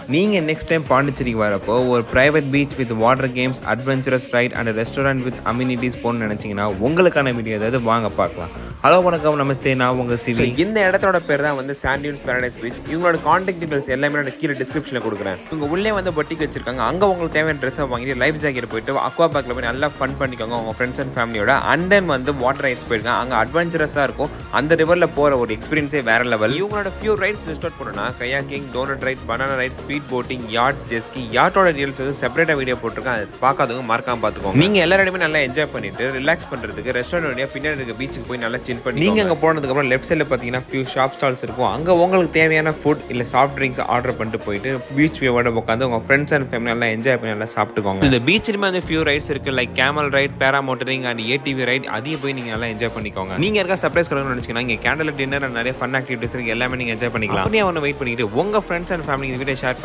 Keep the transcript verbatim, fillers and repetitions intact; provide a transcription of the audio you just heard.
நீங்க next time பாண்டிச்சேரிக்கு வரப்போ ஒரு private beach with water games, adventurous ride and restaurant with amenities போகணும்னு நினைச்சீங்கன்னா உங்களுக்கான வீடியோ ஏதாவது வாங்க பார்க்கலாம். ஹலோ வணக்கம் நமஸ்தே, நான் உங்க சிவி. இந்த இடத்தோட பேர் தான் வந்து சாண்டியூன்ஸ் பாரடைஸ் பீச். இவங்களோட கான்டாக்ட் டீடைல்ஸ் எல்லாமே நான் கீழே டிஸ்கிரிப்ஷன்ல கொடுக்குறேன். இவங்க உள்ளே வந்து பொட்டிக் வச்சிருக்காங்க. அங்க உங்களுக்கு தேவையான ட்ரெஸ்ஸை வாங்கிட்டு லைஃப் ஜாக்கெட் போயிட்டு அக்வா பார்க்ல போய் நல்லா ஃபன் பண்ணிக்கோங்க உங்க ஃப்ரெண்ட்ஸ் அண்ட் ஃபேமிலியோட. அண்ட் தென் வந்து வாட்டர் ரைட்ஸ் போயிருக்காங்க. அங்க அட்வென்ச்சரஸா இருக்கும். அந்த ரிவர்ல போற ஒரு எக்ஸ்பீரியன்ஸே வேற லெவல். இவங்களோட ஃபியூ ரைட்ஸ் லிஸ்ட் அவுட் பண்ணா kayaking, donut ride, banana ride, speed boating, yacht, jet ski. யாட்டோட டீடைல்ஸ் வந்து செப்பரேட்டா வீடியோ போட்டிருக்கேன். அது பார்க்காதவங்க மறக்காம பார்த்துக்கோங்க. நீங்க எல்லாருமே நல்லா என்ஜாய் பண்ணிட்டு ரிலாக்ஸ் பண்றதுக்கு ரெஸ்டாரண்ட் வழியா பின்னாடி இருக்க பீச்சுக்கு போய் நல்லா சில் பண்ணி நீங்க அங்க போனதுக்கு அப்புறம் லெஃப்ட் சைடுல பாத்தீங்கன்னா ஃபியூ ஷாப் ஸ்டால்ஸ் இருக்கும். அங்க உங்களுக்கு தேவையான ஃபுட் இல்ல சாஃப்ட் ட்ரிங்க்ஸ் ஆர்டர் பண்ணிட்டு போயிட்டு பீச் வியூவோட உட்காந்து உங்க ஃப்ரெண்ட்ஸ் அண்ட் ஃபேமிலி எல்லாம் என்ஜாய் பண்ணி நல்லா சாப்பிட்டுக்கோங்க. இந்த பீச்சிலுமே வந்து ஃபியூ ரைட்ஸ் இருக்கு, like camel ride, paramotoring and ATV ride. அதையும் போய் நீங்க நல்லா என்ஜாய் பண்ணிக்கோங்க. நீங்க இருக்க சர்ப்ரைஸ் கொடுக்கணும்னு நினைச்சீங்கன்னா இங்க கேண்டல் டின்னர் நிறைய ஃபன் ஆக்டிவிட்டிஸ் இருக்கு, எல்லாமே நீங்க என்ஜாய் பண்ணிக்கலாம். அப்படியே அவனை வெயிட் பண்ணிட்டு உங்க ஃப்ரெண்ட்ஸ் அண்ட் ஃபேமிலி இந்த வீடியோ ஷேர்